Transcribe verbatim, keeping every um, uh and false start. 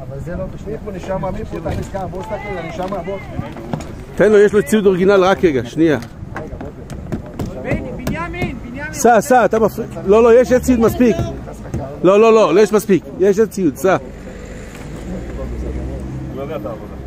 אבל זה לא תשמיע פה נשמה, מי פה תכניס ככה, בוא סתכל, נשמה, בוא. תן לו, יש לו ציוד אורגינל, רק רגע, שנייה. בנימין, בנימין. סע, סע, אתה מפריע. לא, לא, יש ציוד מספיק. לא, לא, לא, לא יש מספיק. יש ציוד, סע. לא יודע את העבודה.